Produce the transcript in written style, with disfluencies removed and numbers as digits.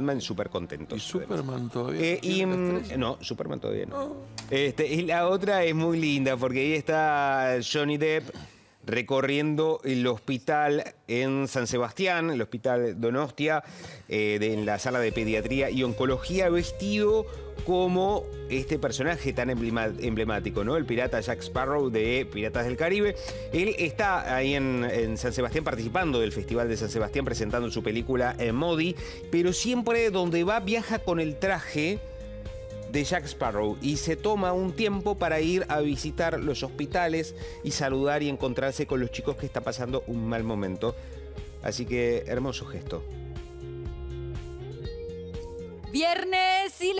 Batman súper contentos. ¿Y Superman todavía? No, Superman todavía no. Y la otra es muy linda porque ahí está Johnny Depp recorriendo el hospital en San Sebastián, el hospital Donostia, en la sala de pediatría y oncología, vestido como este personaje tan emblemático, ¿no? El pirata Jack Sparrow de Piratas del Caribe. Él está ahí en San Sebastián participando del Festival de San Sebastián, presentando su película Modi, pero siempre donde va viaja con el traje de Jack Sparrow y se toma un tiempo para ir a visitar los hospitales y saludar y encontrarse con los chicos que están pasando un mal momento. Así que hermoso gesto. Viernes y